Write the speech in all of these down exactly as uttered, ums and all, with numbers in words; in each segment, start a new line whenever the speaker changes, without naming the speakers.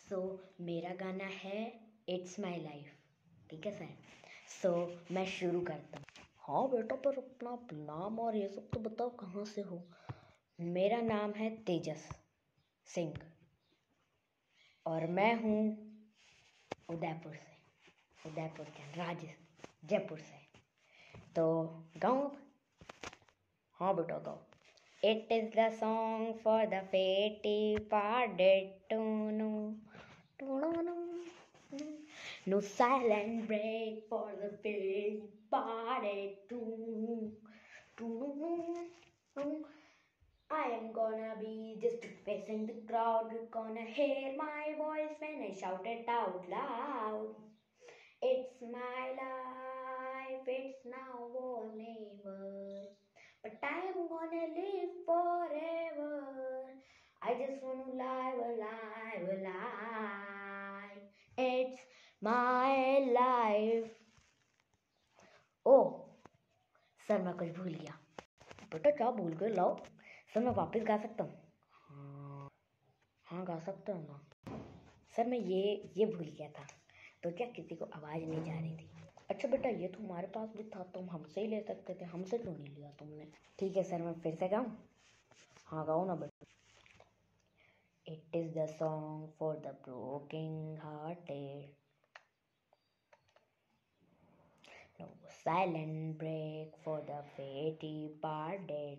सो so, मेरा गाना है इट्स माई लाइफ। ठीक है सर। सो so, मैं शुरू करता हूँ। हाँ बेटा, पर अपना नाम और ये सब तो बताओ, कहाँ से हो? मेरा नाम है तेजस सिंह और मैं हूँ उदयपुर से। उदयपुर क्या, राजस्थान, जयपुर से। तो गाऊँ अब? हाँ बेटा गाओ। It is the song for the fatty parted to know. No silent break for the fatty parted to. I am gonna be just facing the crowd. You're gonna hear my voice when I shout it out loud. It's my life, it's now or never. But I'm gonna live forever. I just wanna live alive, alive. It's my life. Oh sir, मैं कुछ भूल गया। बेटा क्या भूल गए? लाओ sir, मैं वापस गा सकता हूँ। हाँ हाँ गा सकता हूँ ना सर। मैं ये ये भूल गया था, तो क्या किसी को आवाज़ नहीं जा रही थी। अच्छा बेटा, ये तुम्हारे पास भी था, तुम हमसे ही ले सकते थे, हमसे क्यों नहीं लिया तुमने? ठीक है सर, मैं फिर से गाऊँ? हाँ गाओ ना बेटा। It is the song for the broken hearted. No silent break for the fatty parted.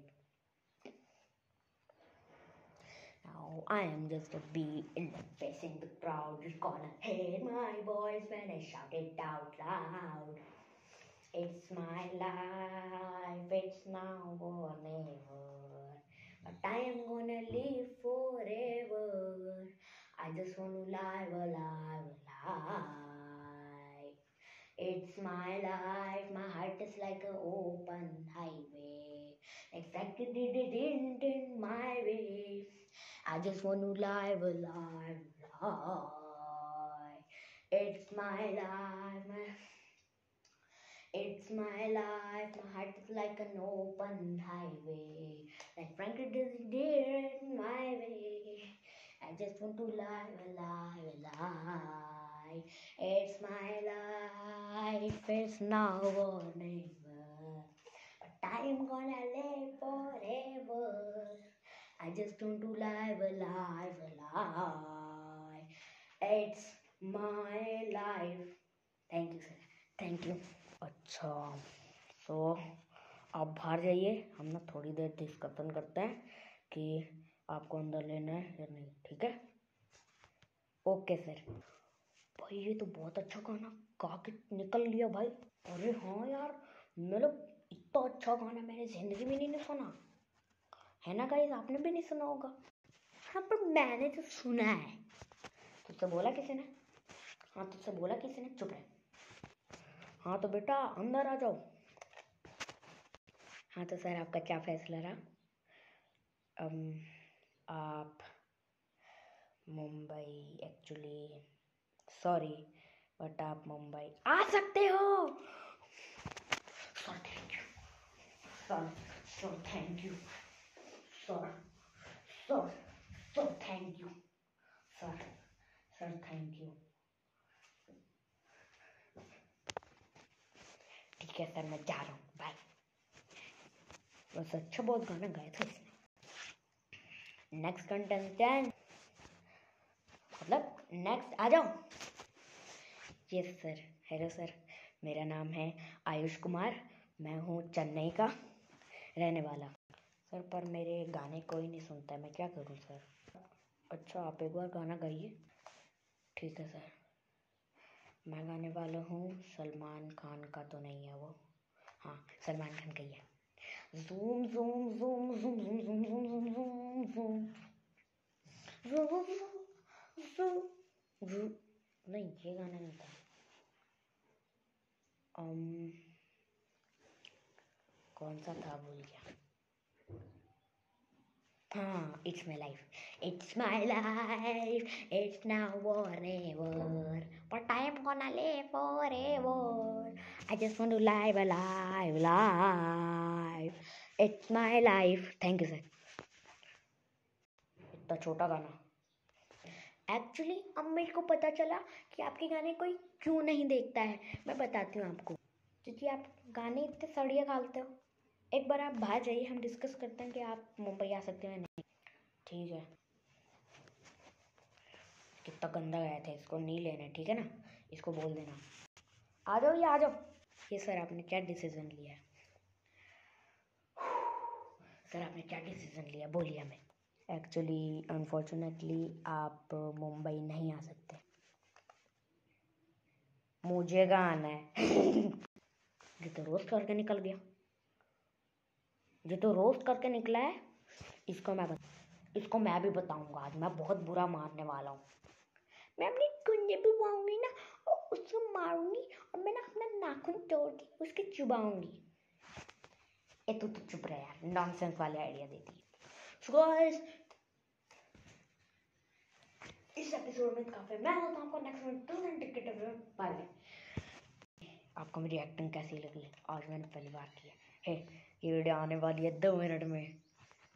Now I am just a bee in the facing the crowd. You're gonna hear my voice when I shout it out loud. It's my life, it's now or never. But I am gonna live forever. I just wanna live alive, alive. It's my life, my heart is like an open highway. Exactly did it in my way. I just wanna live alive, alive. It's my life, my It's my life, my heart is like an open highway. Like Frankie doesn't dare in my way. I just want to live alive, alive. It's my life, it's now or never. But I'm gonna live forever. I just want to live alive, alive. It's my life. Thank you, sir. Thank you. अच्छा, सो आप बाहर जाइए, हम ना थोड़ी देर discussion करते हैं कि आपको अंदर लेना है या नहीं। ठीक है? Okay sir. भाई ये तो बहुत अच्छा गाना गा के निकल लिया भाई। अरे हाँ यार, मतलब इतना अच्छा गाना मैंने जिंदगी में नहीं सुना है ना गाइस, आपने भी नहीं सुना होगा। हाँ पर मैंने तो सुना है। तुझसे बोला किसी ने? हाँ तुझसे बोला किसी ने? चुप रहे। हाँ तो बेटा अंदर आ जाओ। हाँ तो सर आपका क्या फैसला रहा? um, आप मुंबई, एक्चुअली सॉरी बट आप मुंबई आ सकते हो। Sir thank you, sir sir thank you, sir sir sir thank you, sir sir thank you. ठीक है सर, मैं जा रहा हूँ, बाय। बस अच्छा बहुत गाना गाया था इसने। नेक्स्ट कंटेस्टेंट, मतलब नेक्स्ट आ जाओ। Yes sir. हेलो सर, मेरा नाम है आयुष कुमार, मैं हूँ चेन्नई का रहने वाला। सर पर मेरे गाने कोई नहीं सुनता है, मैं क्या करूँ सर? अच्छा आप एक बार गाना गाइए। ठीक है सर। मैं गाने वाला हूँ, सलमान खान का तो नहीं है वो। हाँ सलमान खान का ही है। Zoom zoom zoom zoom zoom zoom zoom zoom zoom zoom zoom zoom zoom। नहीं ये गाना नहीं था। um, कौन सा था भूल गया। हाँ it's my life, it's my life, it's now or never, but I am gonna live forever, I just want to live alive live, it's my life. Thank you sir. इतना छोटा गाना। एक्चुअली अब मेरे को पता चला कि आपके गाने कोई क्यों नहीं देखता है। मैं बताती हूँ आपको, क्योंकि आप गाने इतने सड़िया गाते हो। एक बार आप बाहर जाइए, हम डिस्कस करते हैं कि आप मुंबई आ सकते हो या नहीं। ठीक है, कितना गंदा गाया था, इसको नहीं लेना, ठीक है ना। इसको बोल देना आ जाओ, ये आ जाओ। ये सर आपने क्या डिसीजन लिया है? सर आपने क्या डिसीजन लिया, बोलिए हमें। एक्चुअली अनफॉर्चुनेटली आप मुंबई नहीं आ सकते। मुझे कहाँ आना है? ये तो रोस्ट करके निकल गया, ये तो रोस्ट करके निकला है। इसको मैं बता इसको मैं भी बताऊंगा आज, मैं बहुत बुरा मारने वाला हूँ। मैं अपनी कुंजे भी मारूंगी ना, और उसको मारूंगी, और मैं ना अपना नाखून तोड़ के उसके चुबाऊंगी। ए तू तो चुप रहे यार, नॉनसेंस वाले आइडिया देती है। So guys, इस एपिसोड में काफी, मैं होता हूँ आपको नेक्स्ट में टू टिकट बाय बाय। आपको मेरी एक्टिंग कैसी लगी? आज मैंने पहली बार की है। हे, ये वीडियो आने वाली है दो मिनट में।